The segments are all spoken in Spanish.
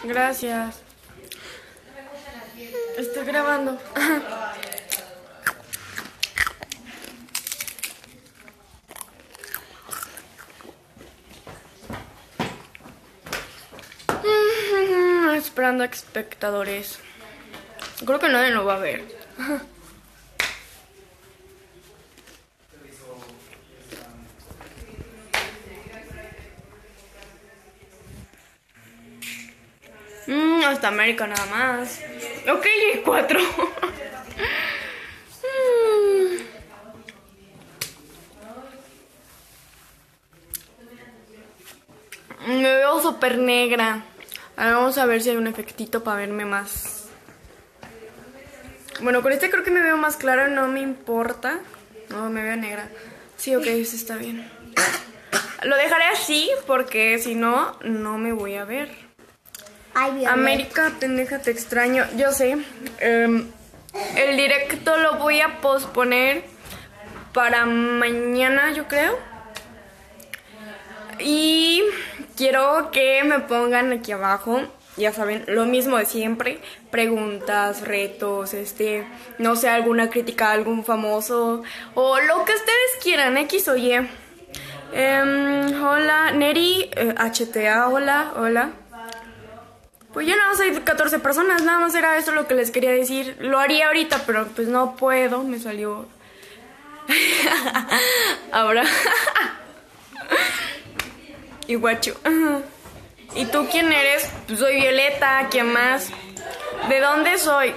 Gracias. Estoy grabando. Esperando a espectadores. Creo que nadie lo va a ver. Hasta América nada más. Ok, 4. Me veo súper negra. Ahora vamos a ver si hay un efectito para verme más. Bueno, con este creo que me veo más clara, no me importa. No, me veo negra. Sí, ok, eso está bien. Lo dejaré así porque si no, no me voy a ver. Ay, América, pendeja, te extraño. Yo sé. El directo lo voy a posponer para mañana, yo creo. Y quiero que me pongan aquí abajo, ya saben, lo mismo de siempre. Preguntas, retos, no sé, alguna crítica a algún famoso. O lo que ustedes quieran, X o Y. Hola, Neri, HTA, hola. Pues ya nada más hay 14 personas, nada más era eso lo que les quería decir. Lo haría ahorita, pero pues no puedo, me salió. Ahora. Y guacho. ¿Y tú quién eres? Pues soy Violeta, ¿quién más? ¿De dónde soy?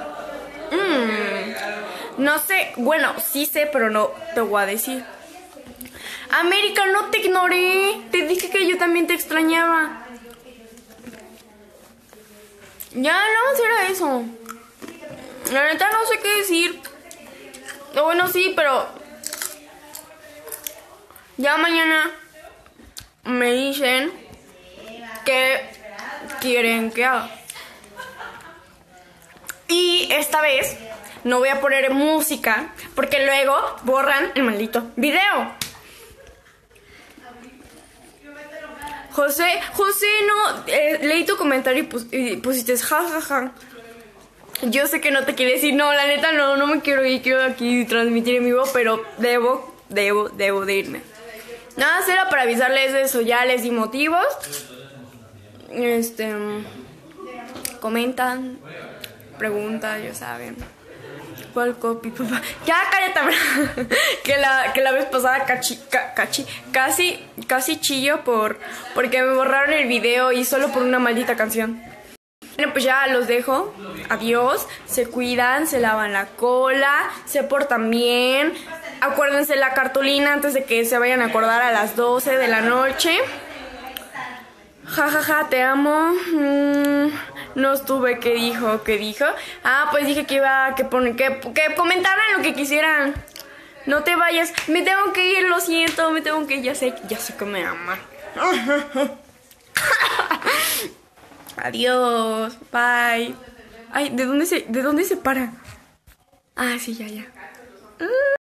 No sé, bueno, sí sé, pero no te voy a decir. América, no te ignoré. Te dije que yo también te extrañaba. Ya, no, era eso. La neta no sé qué decir. Bueno, sí, pero ya mañana me dicen qué quieren que haga. Y esta vez no voy a poner música porque luego borran el maldito video. José, no, leí tu comentario y pusiste jajaja. Yo sé que no te quiere decir, no, la neta no me quiero ir, quiero aquí transmitir en vivo, pero debo de irme. Nada, era para avisarles de eso, ya les di motivos. Comentan, preguntan, ya saben. ¿Cuál copy, papá? Ya, cállate. que la vez pasada casi chillo porque me borraron el video y solo por una maldita canción. Bueno, pues ya los dejo. Adiós. Se cuidan, se lavan la cola, se portan bien. Acuérdense la cartulina antes de que se vayan a acordar a las 12 de la noche. Jajaja, te amo. No estuve, ¿qué dijo? Ah, pues dije que iba que comentaran lo que quisieran. No te vayas. Me tengo que ir, lo siento, ya sé que me ama. Adiós, bye. Ay, ¿de dónde se para? Ah, sí, ya.